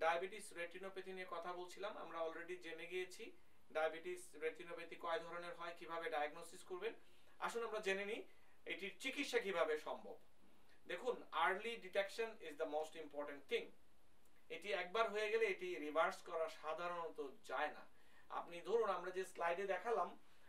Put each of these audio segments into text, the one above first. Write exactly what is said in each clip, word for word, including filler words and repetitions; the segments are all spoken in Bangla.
ডায়াবেটিস রেটিনোপ্যাথি নিয়ে কথা বলছিলাম। আমরা অলরেডি জেনে গিয়েছি ডায়াবেটিস রেটিনোপ্যাথি কয় ধরনের হয়, কিভাবে ডায়াগনোসিস করবেন। আসুন আমরা জেনে নিই এটির চিকিৎসা কিভাবে সম্ভব। দেখুন, early detection is the most important thing. এটি একবার হয়ে গেলে এটি রিভার্স করা সাধারণত যায় না। আপনি ধরুন আমরা যে স্লাইডে দেখালাম,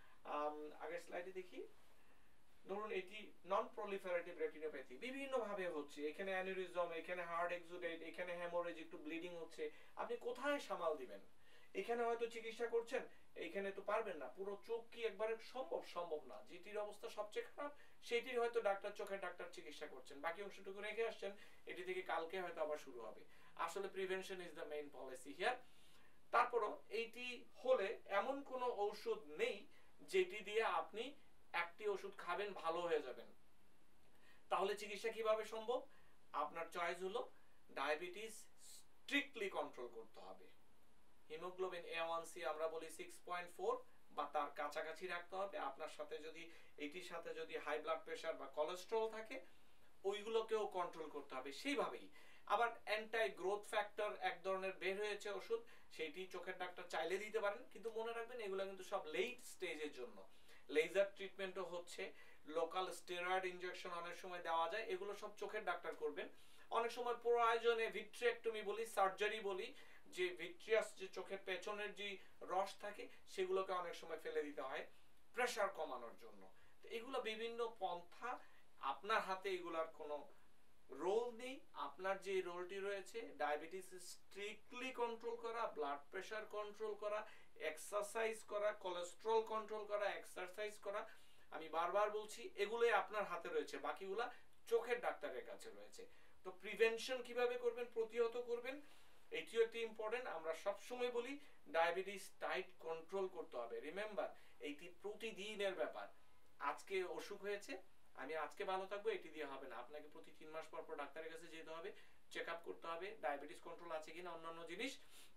আগের স্লাইডে দেখি, ধরুন এটি নন প্রলিফারেটিভ রেটিনোপ্যাথি বিভিন্ন ভাবে হচ্ছে, এখানে অ্যানিউরিজম, এখানে হার্ট এক্সুডেট, এখানে হেমোরেজ, একটু ব্লিডিং হচ্ছে, আপনি কোথায় সামাল দিবেন? এখানে হয়তো চিকিৎসা করছেন, এইখানে তো পারবেন না। পুরো চোখ কি একবারে সম্ভব? সম্ভব না। যেটির অবস্থা সবচেয়ে খারাপ সেটির হয়তো ডাক্তার, চোখের ডাক্তার চিকিৎসা করছেন, বাকি অংশটুকু রেখে আসছেন, এটি থেকে কালকে হয়তো আবার শুরু হবে। আসলে prevention is the main policy here. তারপরও এইটি হলে এমন কোনো ঔষধ নেই যেটি দিয়ে আপনি একটি ওষুধ খাবেন ভালো হয়ে যাবেন। তাহলে চিকিৎসা কিভাবে সম্ভব? আপনার চয়েস হলো ডায়াবেটিস স্ট্রিক্টলি কন্ট্রোল করতে হবে। হিমোগ্লোবিন এ ওয়ান সি আমরা বলি সিক্স পয়েন্ট ফোর বা তার কাছাকাছি রাখতে হবে। আপনার সাথে যদি এটির সাথে যদি হাই ব্লাড প্রেশার বা কোলেস্টেরল থাকে, ওইগুলোকেও কন্ট্রোল করতে হবে সেইভাবেই। আবার অ্যান্টি গ্রোথ ফ্যাক্টর এক ধরনের বের হয়েছে ওষুধ, সেইটি চোখের ডাক্তার চাইলে দিতে পারেন, কিন্তু মনে রাখবেন এগুলো কিন্তু সব লেট স্টেজের জন্য। লেজার ট্রিটমেন্টও হচ্ছে, লোকাল স্টেরয়েড ইনজেকশন অনেক সময় দেওয়া যায়, এগুলো সব চোখের ডাক্তার করবেন। অনেক সময় প্রয়োজনে ভিট্রিয়েক্টমি বলি, সার্জারি বলি, যে ভিট্রিয়াস যে চোখের পেছনের যে রস থাকে সেগুলোকে অনেক সময় ফেলে দিতে হয় প্রেসার কমানোর জন্য। তো এগুলো বিভিন্ন পন্থা, আপনার হাতে এগুলার কোনো রোল নেই। আপনার যে রোলটি রয়েছে ডায়াবেটিস স্ট্রিক্টলি কন্ট্রোল করা, ব্লাড প্রেসার কন্ট্রোল করা, এক্সারসাইজ করা, কোলেস্টেরল কন্ট্রোল করা, এক্সারসাইজ করা। আমি বারবার বলছি এগুলোই আপনার হাতে রয়েছে, বাকিগুলা চোখের ডাক্তারের কাছে রয়েছে। তো প্রিভেনশন কিভাবে করবেন, প্রতিহত করবেন, এটিও একটি ইম্পর্টেন্ট। আমরা সব সময় বলি ডায়াবেটিস টাইট কন্ট্রোল করতে হবে। রিমেম্বার, এইটি প্রতিদিনের ব্যাপার। আজকে অসুখ হয়েছে, আমি আজকে ভালো থাকবো এটি দিয়ে হবে না। আপনাকে প্রতি তিন মাস পর পর ডাক্তারের কাছে যেতে হবে, চেক আপ করতে হবে ডায়াবেটিস কন্ট্রোল আছে কিনা। অন্যান্য জিনিস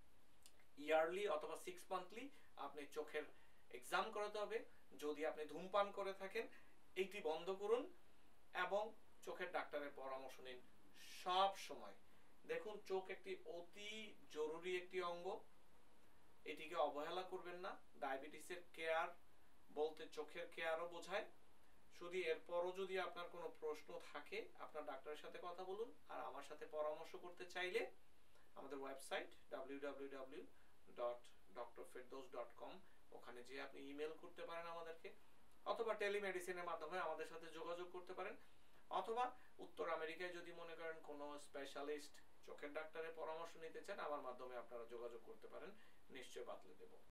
ইয়ারলি অথবা সিক্স মান্থলি আপনি চোখের এক্সাম করাতে হবে। যদি আপনি ধূমপান করে থাকেন এইটি বন্ধ করুন এবং চোখের ডাক্তারের পরামর্শ নিন সব সময়। দেখুন, চোখ একটি অতি জরুরি একটি অঙ্গ, এটিকে অবহেলা করবেন না। ডায়াবেটিসের কেয়ার বলতে চোখের কেয়ারও বোঝায়। শুধু এরপরও যদি আপনার কোনো প্রশ্ন থাকে আপনার ডাক্তারের সাথে কথা বলুন। আর আমার সাথে পরামর্শ করতে চাইলে আমাদের website W W W dot doctor Ferdous dot com, ওখানে যে আপনি ইমেল করতে পারেন আমাদেরকে, অথবা টেলিমেডিসিনের মাধ্যমে আমাদের সাথে যোগাযোগ করতে পারেন, অথবা উত্তর আমেরিকায় যদি মনে করেন কোনো স্পেশালিস্ট চোখের ডাক্তারের পরামর্শ নিতে চান আমার মাধ্যমে আপনারা যোগাযোগ করতে পারেন, নিশ্চয়ই বাতলে দেব।